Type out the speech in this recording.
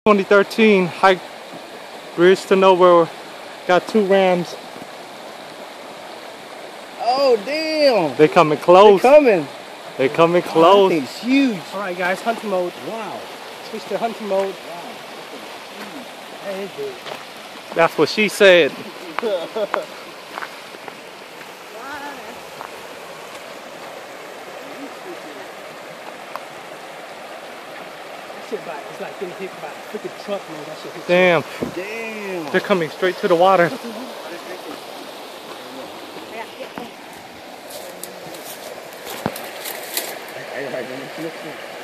2013 hike bridge to nowhere. Got 2 Rams. Oh damn! They coming close. They're coming. They coming Wow, close. that thing's huge. All right, guys, hunting mode. Wow. Switch to hunting mode. Wow. That is big. That's what she said. It's like getting hit by a freaking truck, man. That shit hits Damn. Damn. They're coming straight to the water. Hey,